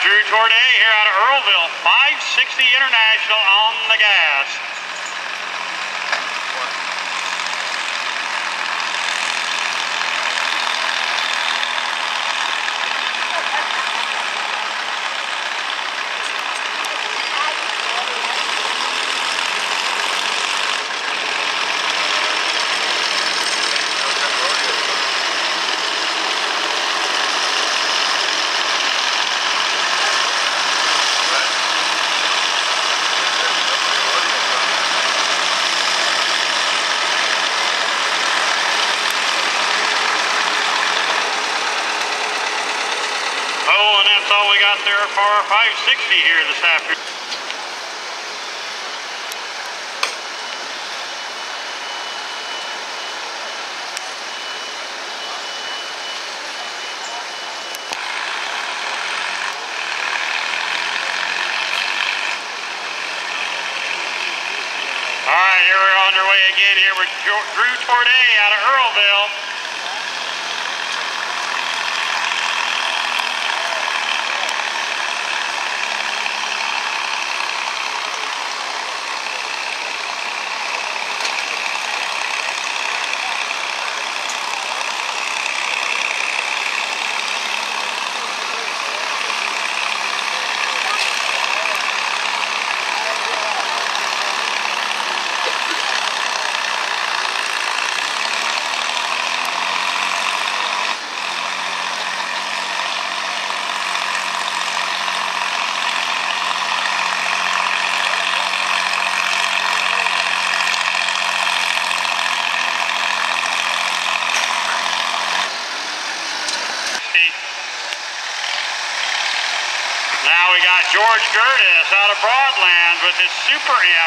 Drew Torday here out of Earlville, 560 International on the gas. Oh, and that's all we got there for our 560 here this afternoon. All right, here we're underway again here with Drew Torday out of Earlville. Now we got George Gertis out of Broadlands with his Super M.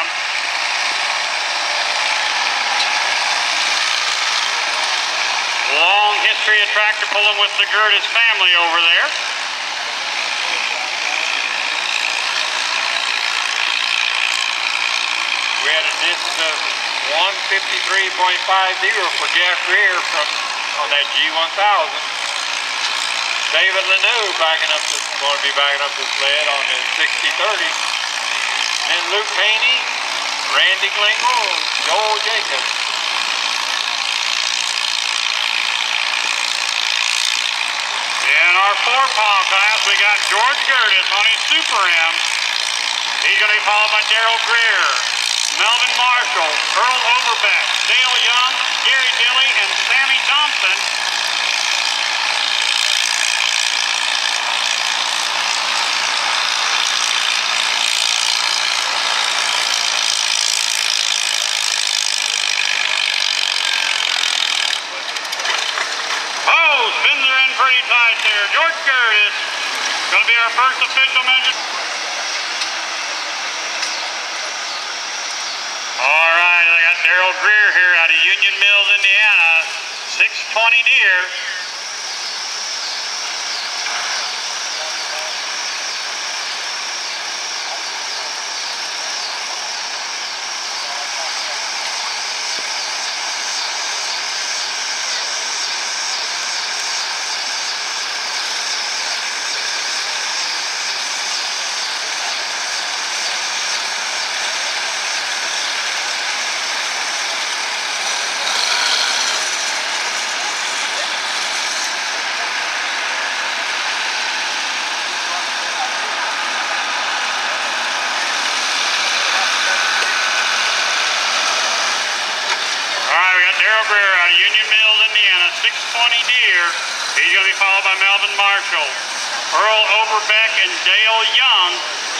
Long history of tractor pulling with the Gertis family over there. We had a distance of 153.50 for Jeff Greer on that G1000. David Lanou going to be backing up the sled on his 6030. And Luke Haney, Randy Klingel, Joel Jacobs. In our 4-pound class, we got George Gertis on his Super M. He's going to be followed by Darrell Greer, Melvin Marshall, Earl Overbeck, Dale Young, Gary Dilley, and Sammy Thompson. Pretty tight there. George Gertis going to be our first official measure. All right, I got Darrell Greer here out of Union Mills, Indiana, 620 deer. Darrell Greer out of Union Mills, Indiana, 620 deer. He's going to be followed by Melvin Marshall, Earl Overbeck, and Dale Young.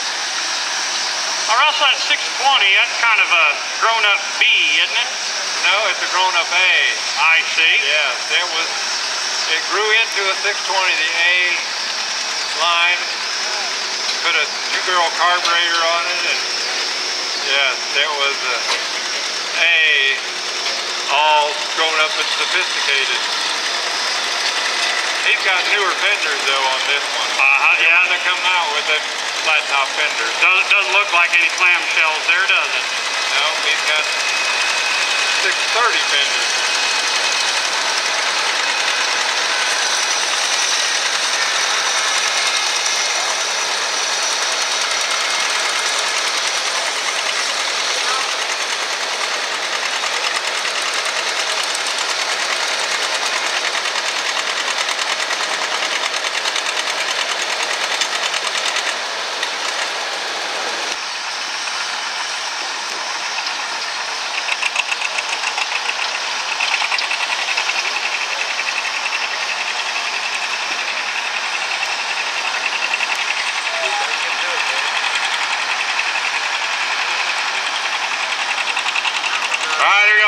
Now, Russell, at 620, that's kind of a grown-up B, isn't it? No, it's a grown-up A. I see. Yes, it grew into a 620, the A line. Put a 2-barrel carburetor on it, and yes, there was a A, all grown up and sophisticated. He's got newer fenders though on this one. Yeah. They come out with them flat top fenders. Doesn't look like any clamshells there, does it? No, he's got 630 fenders.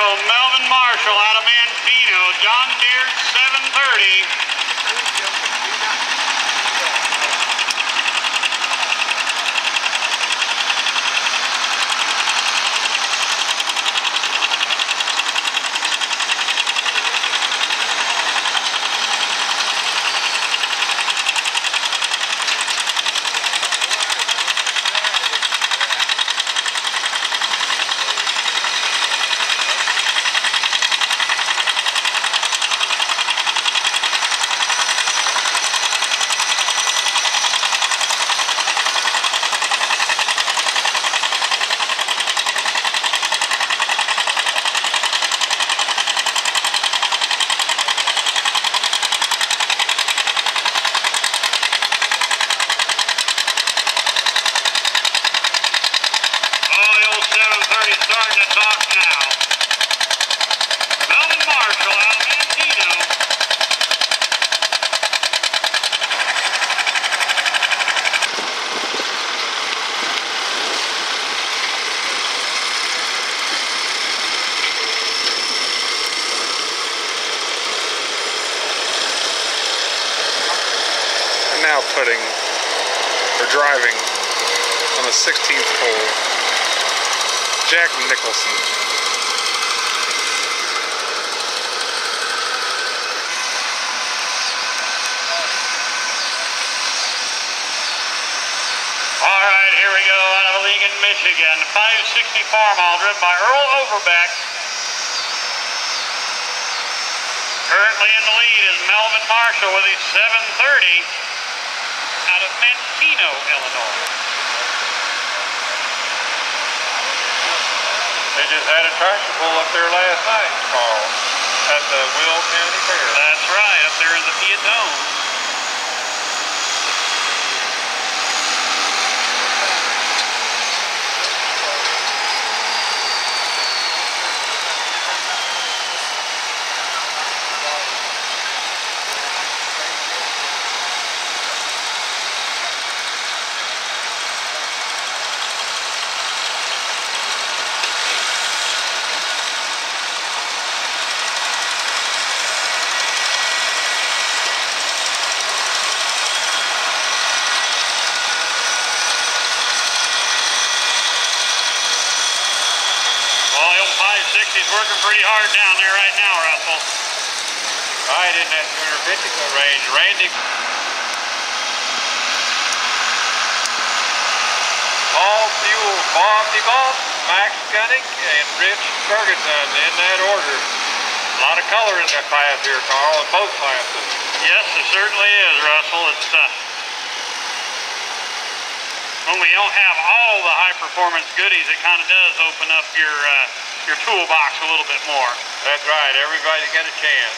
Melvin Marshall out of Mantino. John Deere 730. Starting to talk now. Melvin Marshall out of Mantino. I'm now putting or driving on the 16th hole. Jack Nicholson. All right, here we go out of Allegan, Michigan. 560 Farmall driven by Earl Overbeck. Currently in the lead is Melvin Marshall with his 730 out of Mantino, Illinois. They just had a tractor pull up there last night, Carl, at the Will County Fair. That's right, up there in the Piatone. He's working pretty hard down there right now, Russell. Right in that 250 foot range. Randy Paul Buell, Bob DeBoss, Max Gunnick, and Rich Ferguson in that order. A lot of color in that class here, Carl, in both classes. Yes, it certainly is, Russell. It's when we don't have all the high performance goodies, it kind of does open up your toolbox a little bit more. That's right. Everybody got a chance.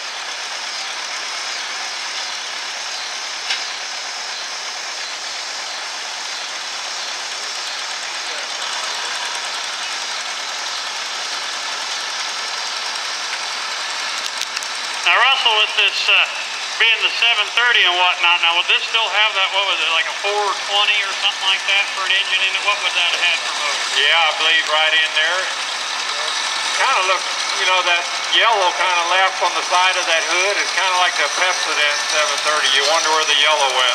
Now, Russell, with this being the 730 and whatnot, now would this still have that, what was it, like a 420 or something like that for an engine in it? What would that have had for motor? Yeah, I believe right in there. Kind of look, you know, that yellow kind of left on the side of that hood. It's kind of like the Pepsodent 730. You wonder where the yellow went.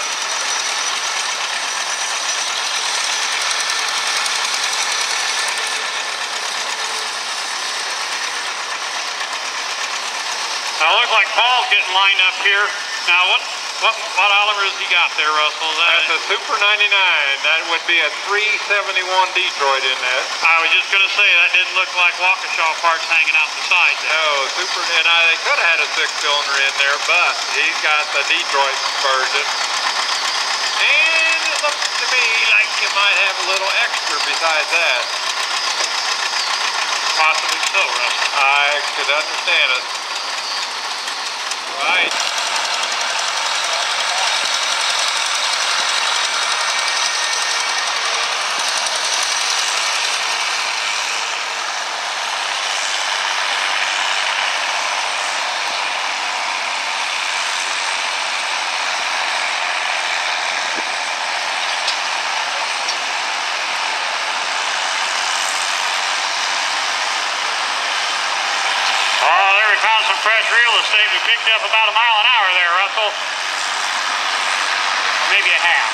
Now, it looks like Paul's getting lined up here. Now, what Oliver has he got there, Russell? That's a Super 99. That would be a 371 Detroit in that. I was just going to say, that didn't look like Waukesha parts hanging out the side there. No, Super, and they could have had a 6-cylinder in there, but he's got the Detroit version. And it looks to me like you might have a little extra besides that. Possibly so, Russell. I could understand it. Right. we found some fresh real estate. We picked up about 1 mile an hour there, Russell. Maybe a half.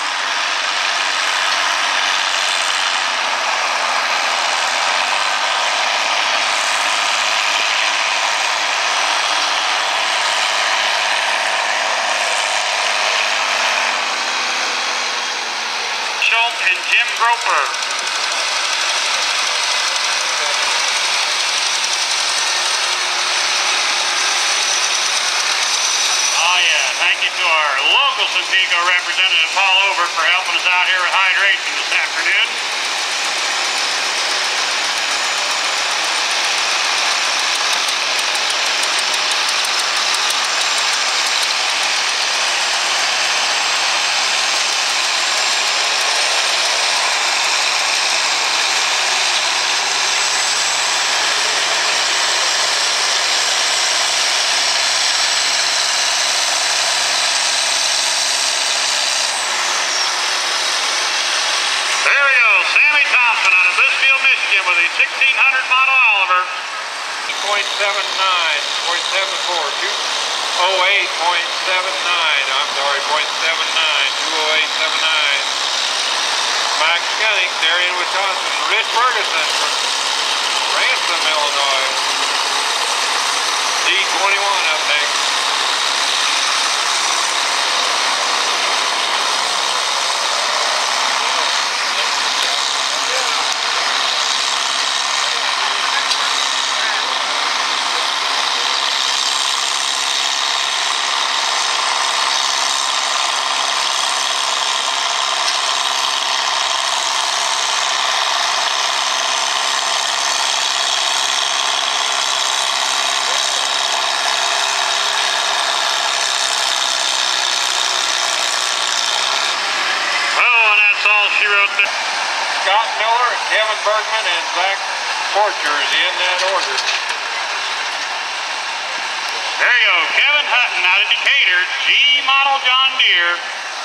Schultz and Jim Groper. To our local Suntico representative, Paul Overt, for helping us out here with hydration this afternoon. Sammy Thompson out of Blissfield, Michigan with a 1600 model Oliver. 0.79, 0.74, 208.79, I'm sorry, 0.79, 208.79. Mike Skunning, Darien, Wisconsin. Rich Ferguson from Ransom, Illinois. D21 up next. She wrote that. Scott Miller, Kevin Bergman, and Zach Porcher is in that order. There you go, Kevin Hutton out of Decatur, G model John Deere.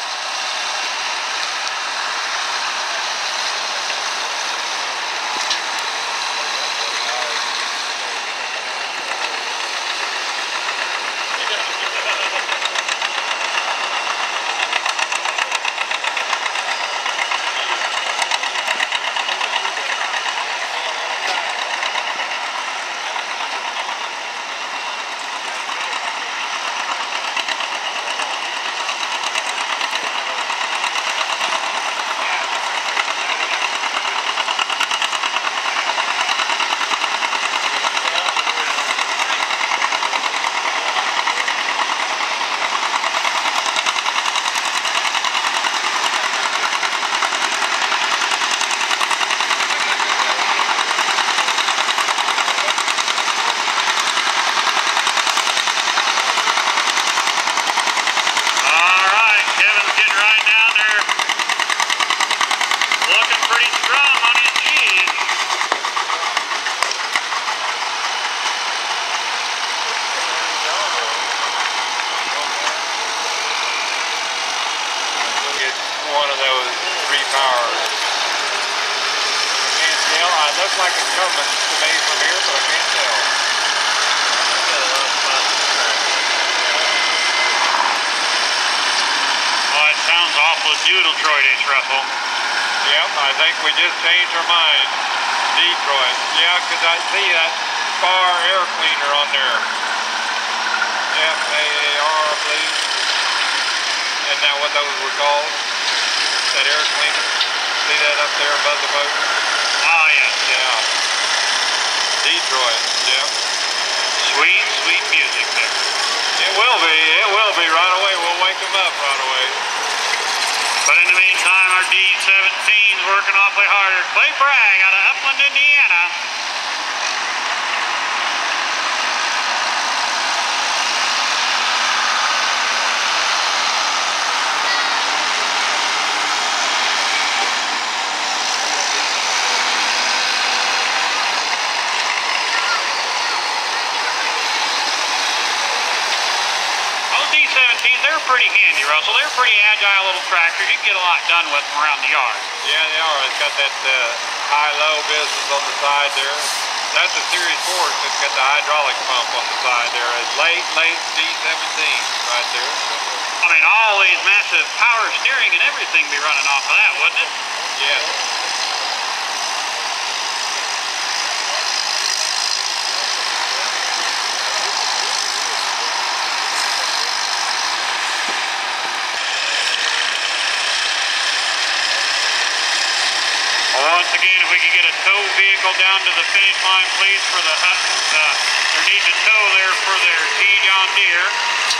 One of those repowers. I can't tell. I look like a incumbent to me from here, but I can't tell. Oh, it sounds awful Detroit-ish, Russell. Yep, I think we just changed our mind. Detroit. Yeah, because I see that Spar air cleaner on there. F-A-A-R, I believe. Isn't that what those were called? That air cleaner. See that up there above the motor? Oh, yes. Yeah. Detroit. Yep. Sweet, sweet music there. It will be. It will be right away. We'll wake them up right away. But in the meantime, our D17's working awfully harder. Clay Bragg out of Upland, Indiana. They're pretty handy, Russell. They're pretty agile little tractors. You can get a lot done with them around the yard. Yeah, they are. It's got that high-low business on the side there. That's a Series 4. It's got the hydraulic pump on the side there. It's late D17 right there. I mean, all these massive power steering and everything be running off of that, wouldn't it? Yes. Once again, if we could get a tow vehicle down to the finish line, please, for the their need to tow there for their G John Deere.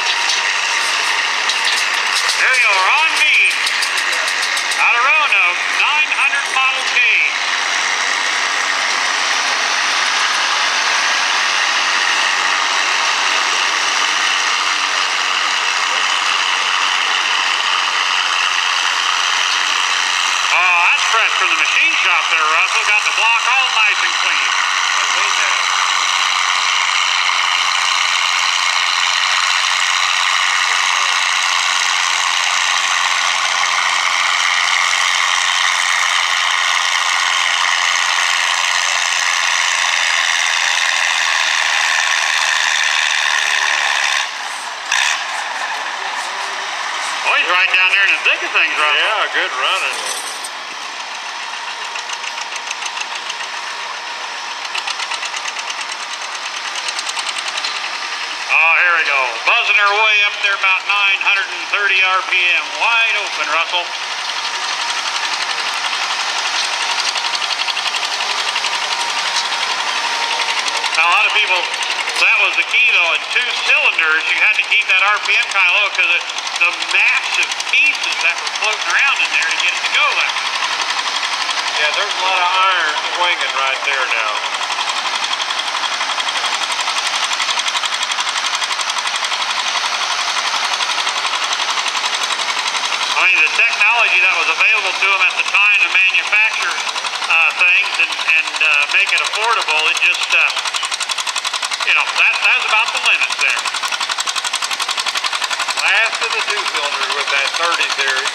There you are, on me. Out of Roanoke, 900 Model T. Oh, that's fresh from the machine shop there, Russell. Got the block all nice and clean. I've seen that. Oh, he's right down there in the thick of things, Russell. Yeah, good running. Oh, here we go. Buzzing her way up there about 930 RPM. Wide open, Russell. Now, a lot of people, that was the key, though. In 2 cylinders, you had to keep that RPM kind of low because the massive pieces that were floating around in there to get it to go that way. Yeah, there's a lot of iron swinging right there now. I mean, the technology that was available to them at the time to manufacture things and make it affordable, it just, you know, that's about the limits there. Last of the 2 cylinders with that 30 series.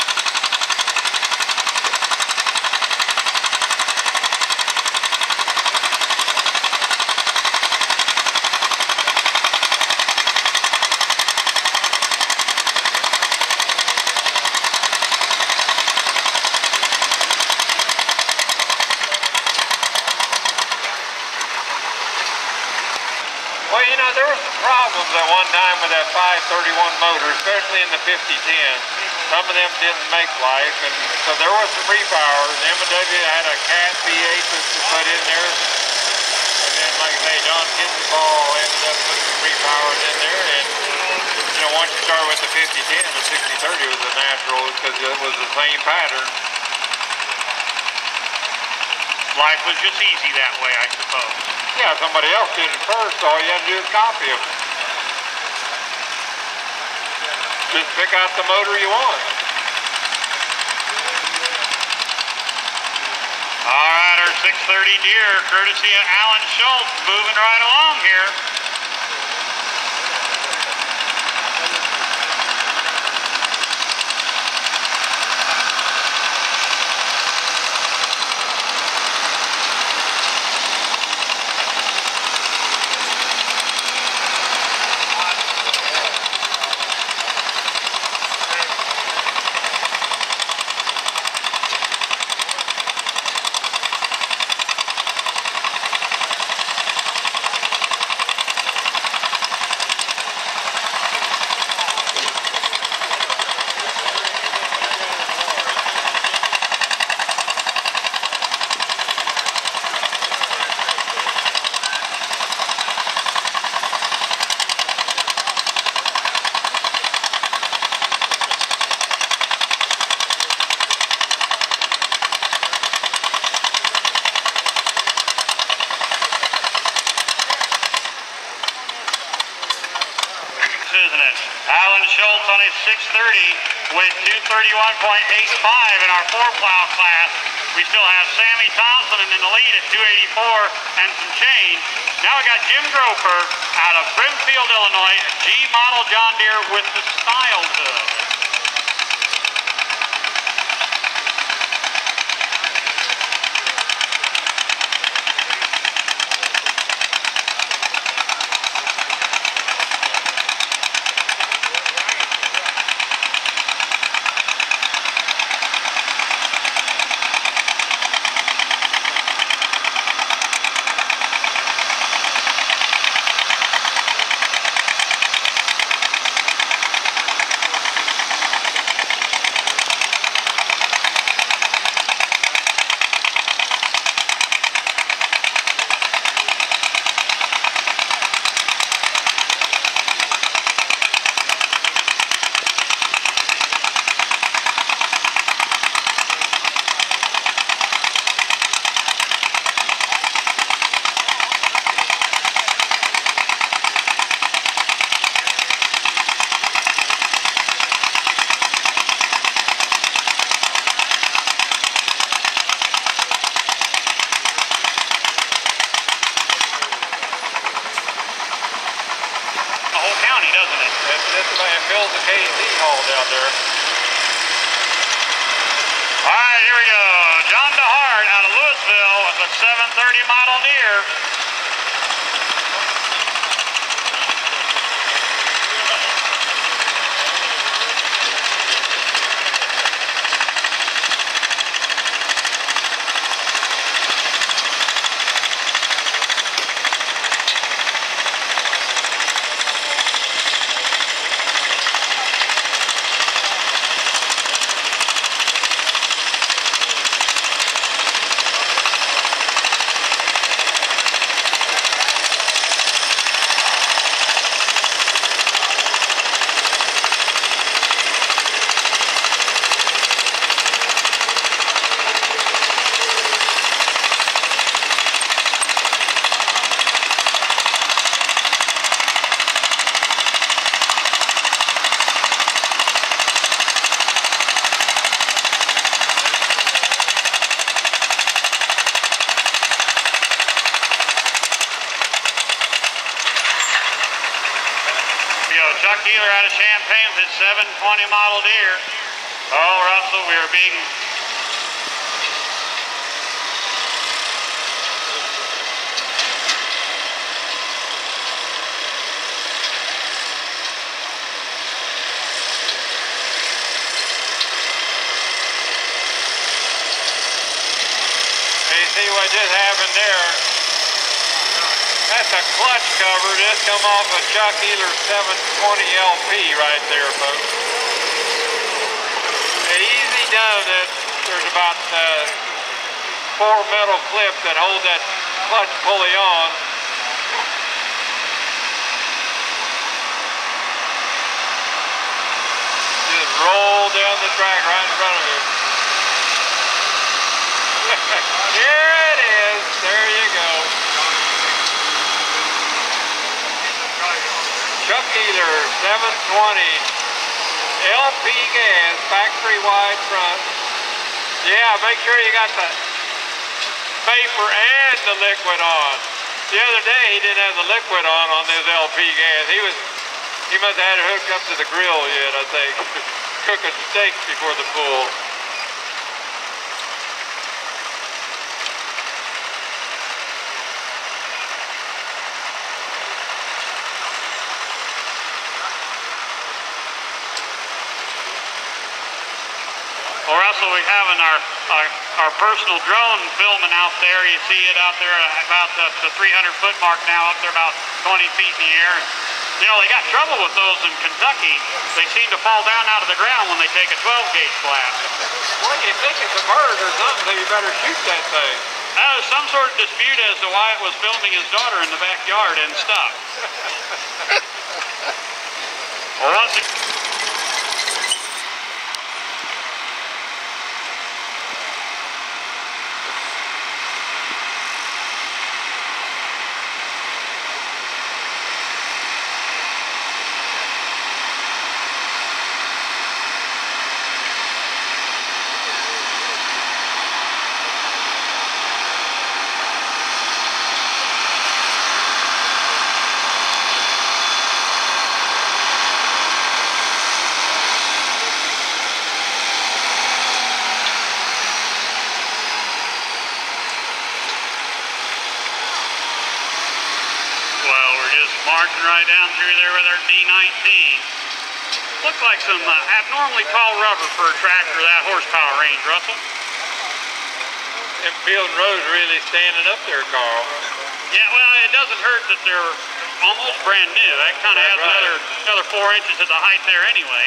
Well, you know, there were some problems at one time with that 531 motor, especially in the 5010. Some of them didn't make life, and so there was some repowers. M&W had a Cat V8 that was put in there. And then, like I say, John Kinzenball ended up putting some repowers in there. And, you know, once you start with the 5010, the 6030 was a natural because it was the same pattern. Life was just easy that way, I suppose. Yeah, somebody else did it first, so all you had to do is copy them. Just pick out the motor you want. All right, our 630 Deere, courtesy of Alan Schultz, moving right along here. Isn't it? Alan Schultz on his 630 with 231.85 in our 4-plow class. We still have Sammy Thompson in the lead at 284 and some change. Now we got Jim Groper out of Brimfield, Illinois, G model John Deere with the style hood. just about, it fills the KZ hall down there. All right, here we go. John DeHart out of Louisville with a 730 model Deere. Chuck Healer out of Champaign with his 720 model Deere. Oh, Russell, we are being... Hey, see what just happened there? That's a clutch cover just come off a Chuck Healer 720 LP right there, folks. Easy done. There's about 4 metal clips that hold that clutch pulley on. Just roll down the track right in front of him. There it is. There you go. Chuck Healer 720 LP gas, factory wide front. Yeah, make sure you got the vapor and the liquid on. The other day he didn't have the liquid on this LP gas. He must have had it hooked up to the grill yet, I think. Cooking steaks before the pool. Well, Russell, we have our personal drone filming out there. You see it out there about the 300-foot mark now, up there about 20 feet in the air. You know, they got trouble with those in Kentucky. They seem to fall down out of the ground when they take a 12-gauge blast. Well, you think it's a bird or something, so you better shoot that thing. There's some sort of dispute as to why it was filming his daughter in the backyard and stuff. Well, once it marching right down through there with our D19. Looks like some abnormally tall rubber for a tractor that horsepower range, Russell. And Field and Rose really standing up there, Carl. Yeah, well, it doesn't hurt that they're almost brand new. That kind of adds another 4 inches to the height there anyway.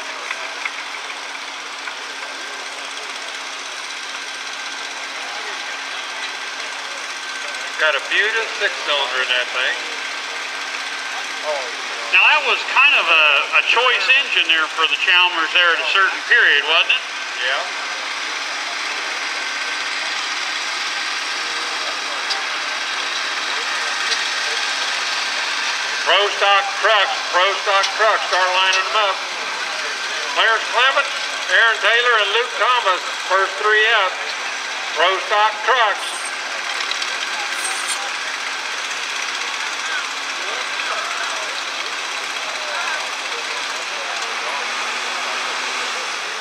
Got a Buda 6-cylinder in that thing. Now that was kind of a choice engine there for the Chalmers there at a certain period, wasn't it? Yeah. Pro Stock trucks, start lining them up. Clarence Clement, Aaron Taylor, and Luke Thomas, first 3 out. Pro Stock trucks.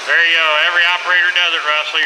There you go. Every operator does it, Russell.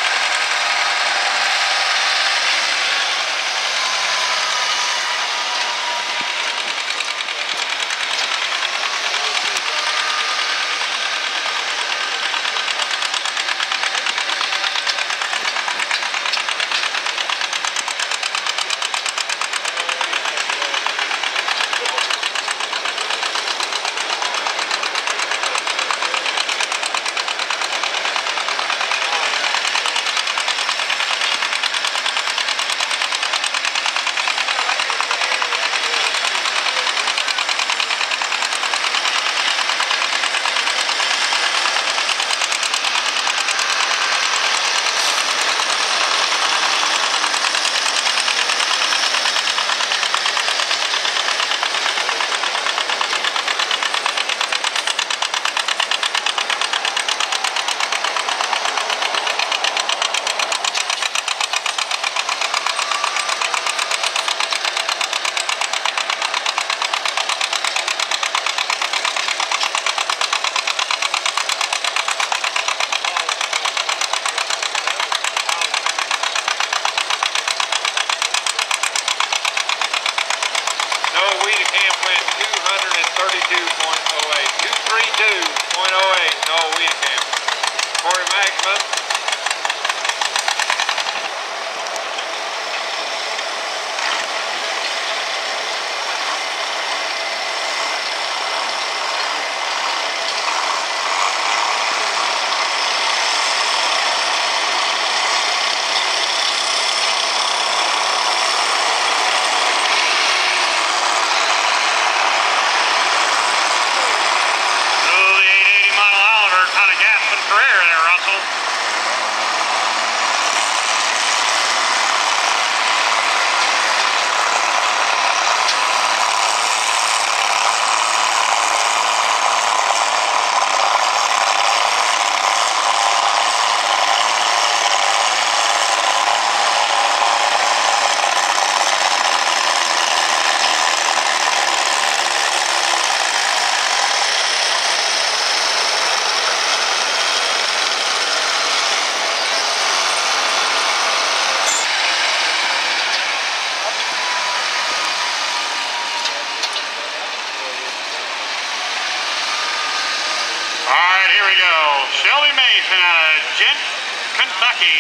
Shelby Mason out of Gent, Kentucky,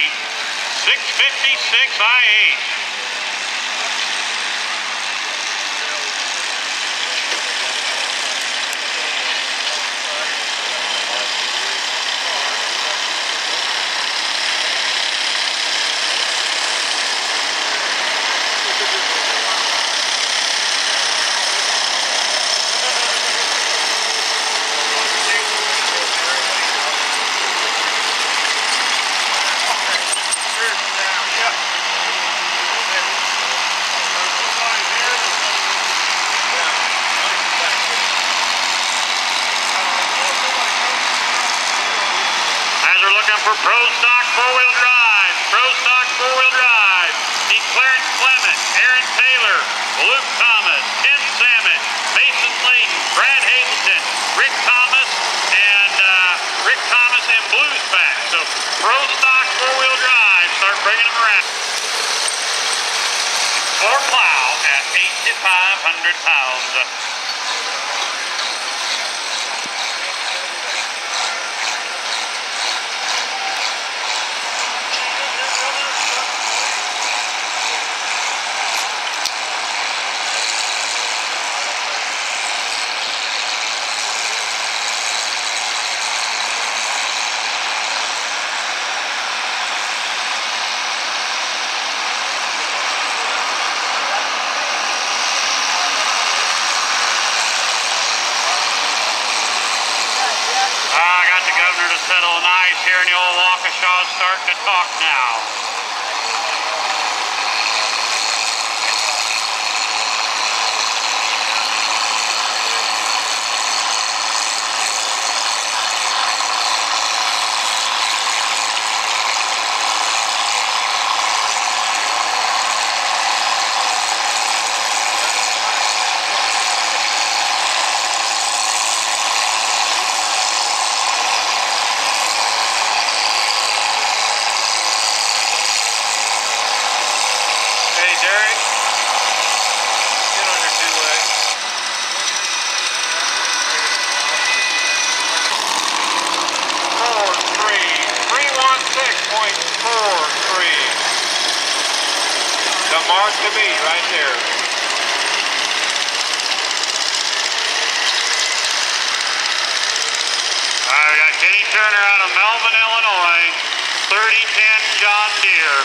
656 IH. For Pro Stock 4-wheel drive, Pro Stock 4-wheel drive, need Clarence Clement, Aaron Taylor, Luke Thomas, Tim Salmon, Mason Layton, Brad Hazelton, Rick Thomas and Blues Pack. So Pro Stock 4-wheel drive, start bringing them around. For plow at 8,500 pounds. Settle nice here in the old Waukesha, starting to talk now. to beat right there. We got Kenny Turner out of Melvin, Illinois, 3010 John Deere.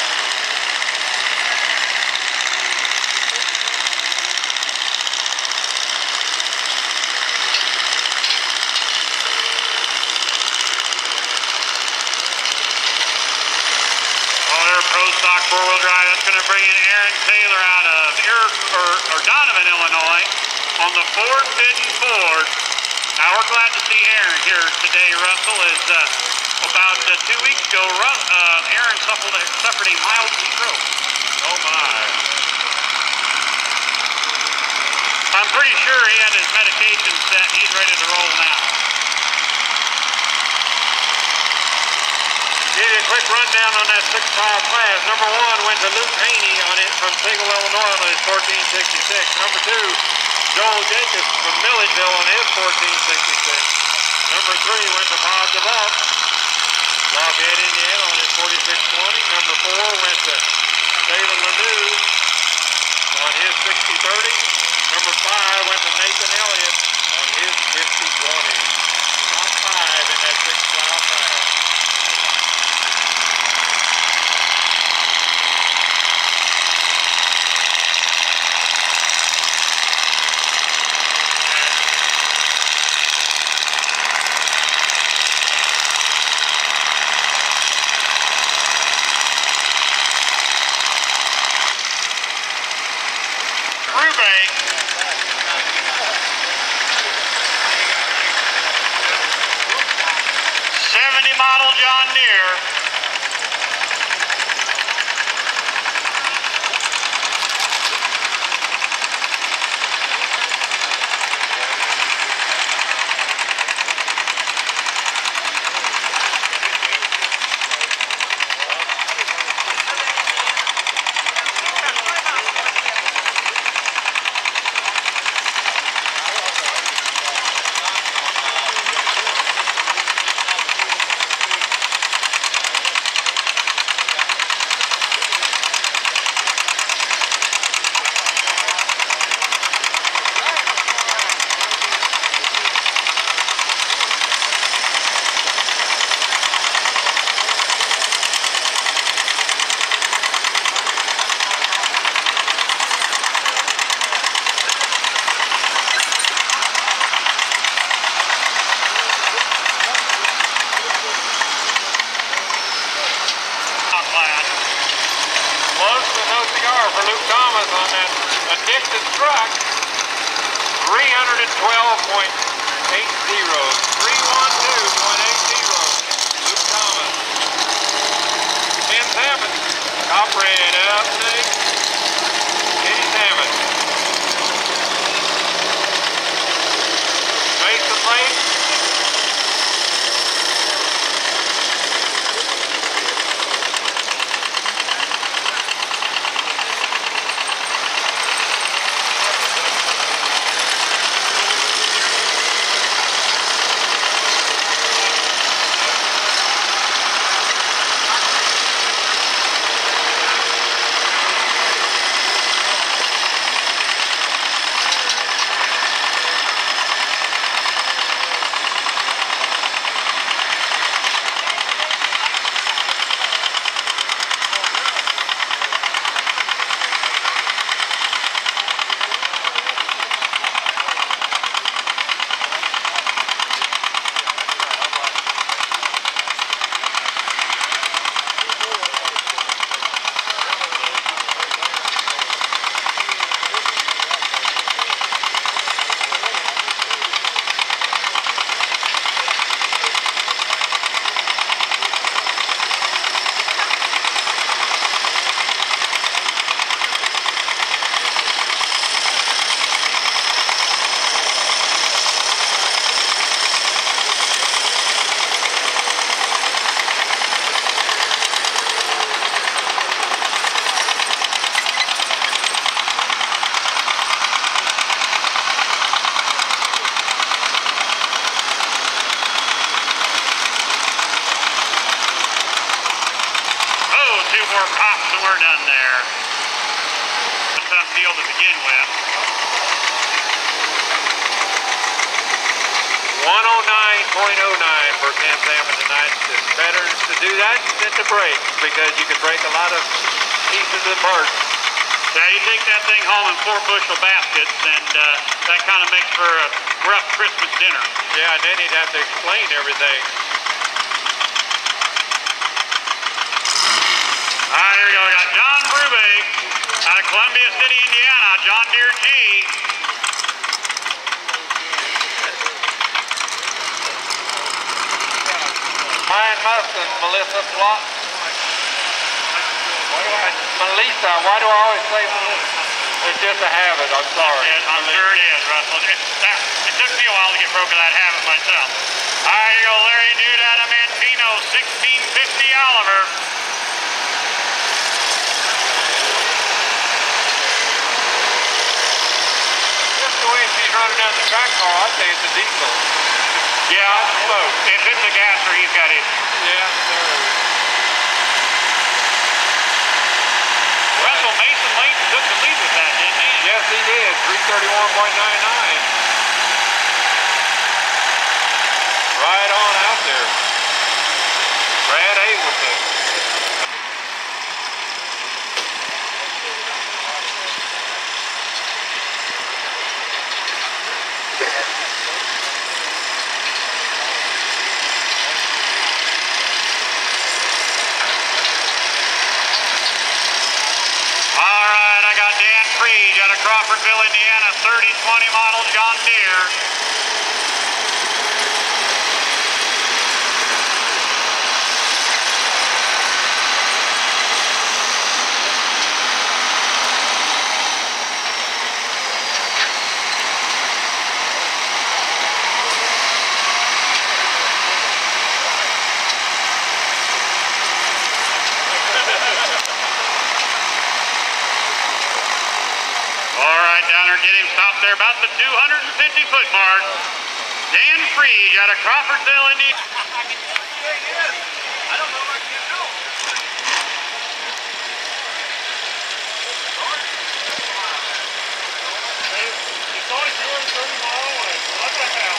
Pro Stock 4-wheel drive. That's going to bring in Aaron Taylor out of Donovan, Illinois, on the Ford Bidden Ford. Now we're glad to see Aaron here today. Russell is about 2 weeks ago. Aaron suffered a mild stroke. Oh my! I'm pretty sure he had his medication set. He's ready to roll now. Give you a quick rundown on that 6-5 class. Number 1 went to Luke Haney on it from Siegel, Illinois on his 1466. Number 2, Joel Jacobs from Milledgeville on his 1466. Number 3 went to Bob DeVault, Lafayette, Indiana on his 4620. Number 4 went to David Ledoux on his 6030. Number 5 went to Nathan Elliott on his 5020. Top 5 in that 6-5 class. Brubeck, 70 model John Deere. For Luke Thomas on that addicted truck, 312.80, 312.80, Luke Thomas. Ken Salmon, operated up, Kenny Salmon. Mason Lake. More pops and we're done there. field to begin with. 109.09 for Ken Salmon tonight. It's better to do that than to break, because you can break a lot of pieces of parts. Yeah, you take that thing home in 4 bushel baskets, and that kind of makes for a rough Christmas dinner. Yeah, and then he'd have to explain everything. All right, here we go. We got John Brubaker out of Columbia City, Indiana. John Deere G. Ryan Mustin, Melissa Plot. Melissa, why do I always say Melissa? It's just a habit, I'm sorry. Yes, I'm sure it is, Russell. It took me a while to get broke of that habit myself. All right, here you go, Larry Dude out of Mantino, 1650 Oliver. Just the way she's running down the track car, I'd say it's a diesel. Yeah, if it's a gasser, he's got it. Yeah, sir. Russell Mason Layton took the lead with that, didn't he? Yes, he did. 331.99. Right on out there. Brad Hazelton. Out of Crawfordville, Indiana, 3020 model John Deere. Get him stopped there about the 250-foot mark. Dan Freed out of Crawfordville, Indiana. I don't know what you know. It's always doing 30 miles away. What the hell?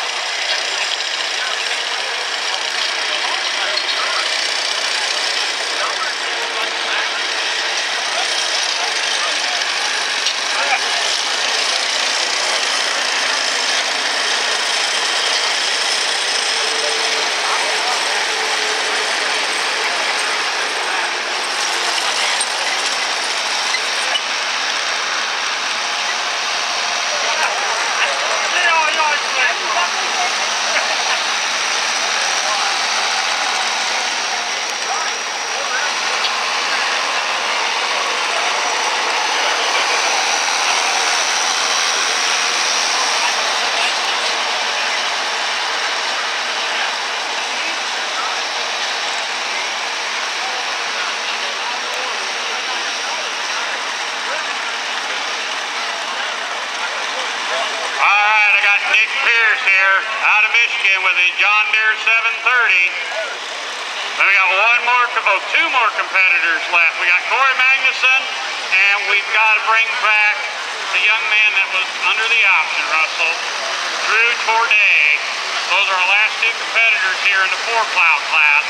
Nick Pierce here out of Michigan with his John Deere 730. Then we got two more competitors left. We got Corey Magnuson, and we've got to bring back the young man that was under the option, Russell, Drew Torday. Those are our last two competitors here in the 4-plow class.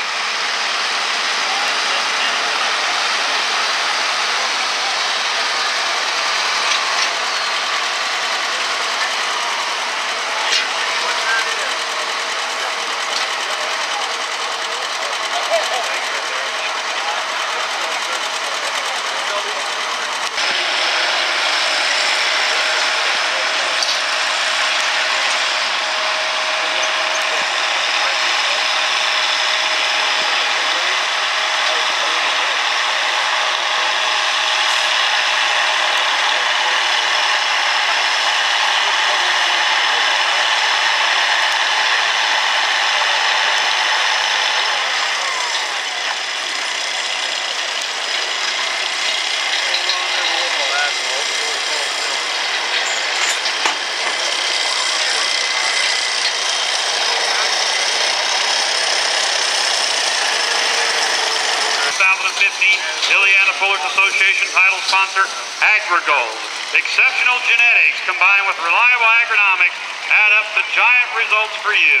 Indiana Pullers Association title sponsor, Ag AgriGold. Exceptional genetics combined with reliable agronomics add up to giant results for you.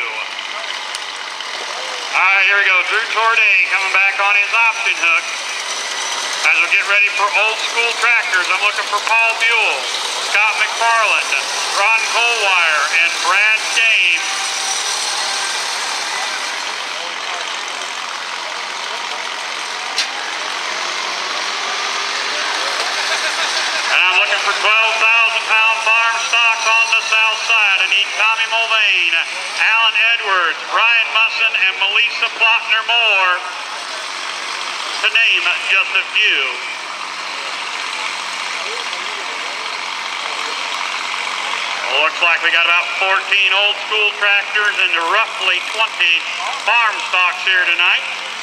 All right, here we go. Drew Torday coming back on his option hook. As we get ready for old school tractors, I'm looking for Paul Buell, Scott McFarland, Ron Colwire, and Brad Dame. And I'm looking for 12,000-pound farm stock on the south side. I need Tommy Mulvane, Alan Edwards, Brian Musson, and Melissa Plotner Moore, to name just a few. Well, looks like we got about 14 old school tractors and roughly 20 farm stocks here tonight.